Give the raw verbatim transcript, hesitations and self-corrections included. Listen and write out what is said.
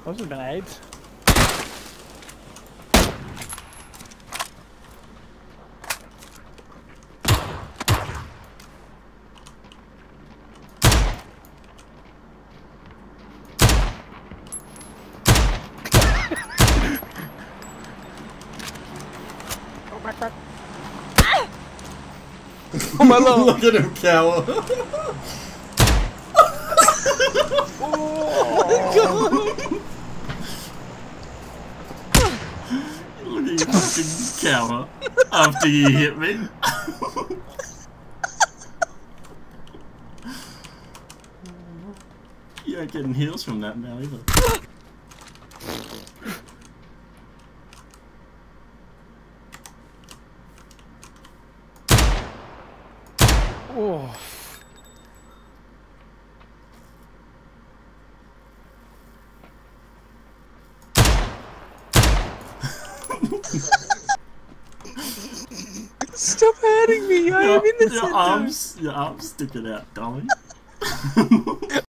Those have been AIDS. Oh my god. Oh my lord. Look at him cower. Oh my god. Look at you fucking cower after you hit me. You ain't getting heals from that now either. Oh. Stop hurting me! I Your, am in the your center. arms, your arms sticking out, darling.